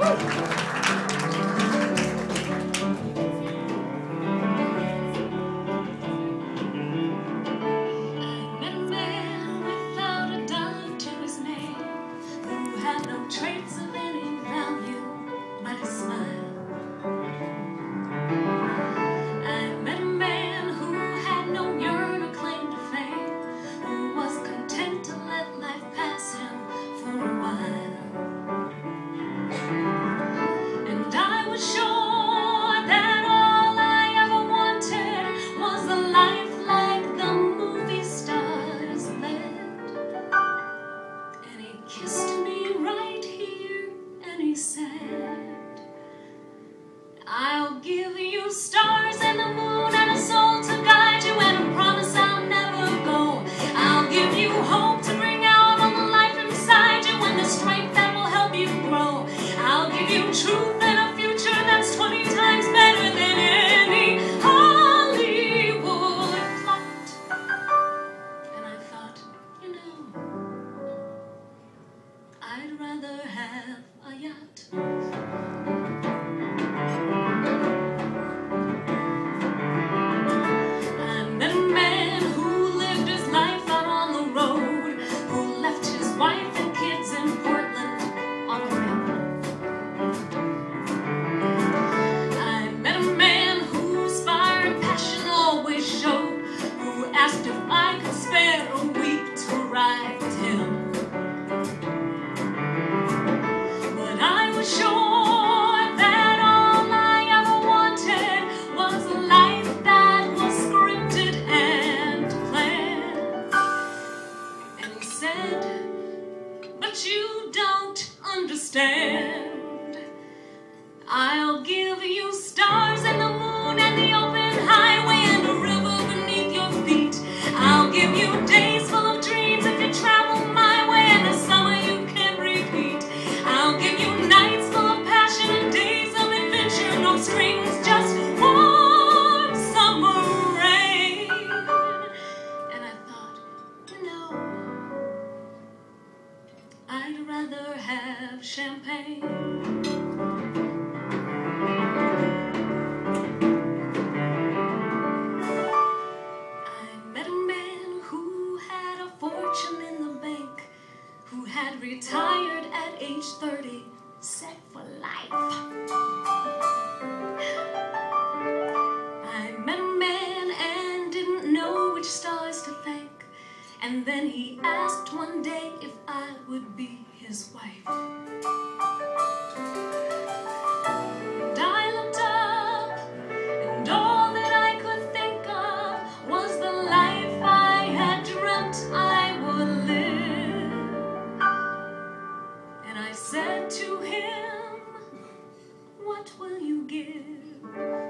Traits of any value but a smile. I met a man who had no yearn or claim to fame, who was content to let life pass him for a while. And I was sure that all I ever wanted was a life like the movie stars led. And he kissed me right here and he said, I'll give you stars and the moon and a soul to guide you and a promise I'll never go. I'll give you hope to bring out all the life inside you and the strength that will help you grow. I'll give you truth and a future that's 20 times better than any Hollywood plot. And I thought, you know, I'd rather have a yacht. Wife and kids in Portland on a whim. I met a man whose fire and passion always showed, who asked if I could spare a week to ride with him. But I was sure that all I ever wanted was a life that was scripted and planned. And he said, but you don't understand. I'll give you stars and the moon and the open highway and a river beneath your feet. I'll give you days full of dreams if you travel my way and a summer you can repeat. I'll give you nights full of passion and days of adventure, no strings, just warm summer rain. And I thought, you know, I'd rather have champagne. I met a man who had a fortune in the bank, who had retired at age 30, set for life. I met a man and didn't know which stars to thank. And then he asked one day if I would be his wife. And I looked up, and all that I could think of was the life I had dreamt I would live. And I said to him, what will you give?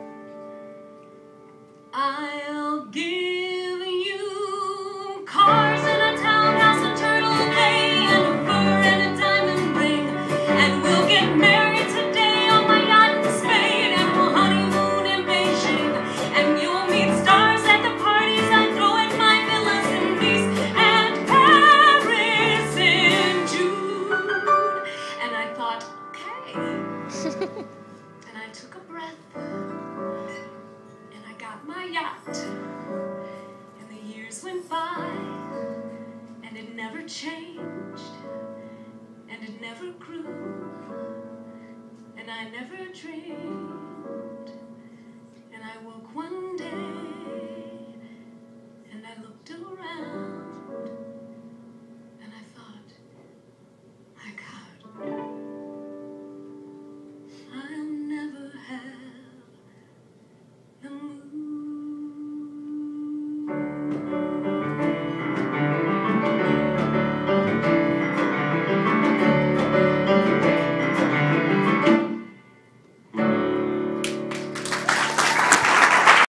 I'll give you cars and a townhouse, a Turtle Bay, and a fur and a diamond ring. And we'll get married today on my yacht in Spain, and we'll honeymoon in Beijing. And you'll meet stars at the parties I throw at my villas in Nice and Paris in June. And I thought, okay. And I took a breath. My yacht, and the years went by, and it never changed, and it never grew, and I never dreamed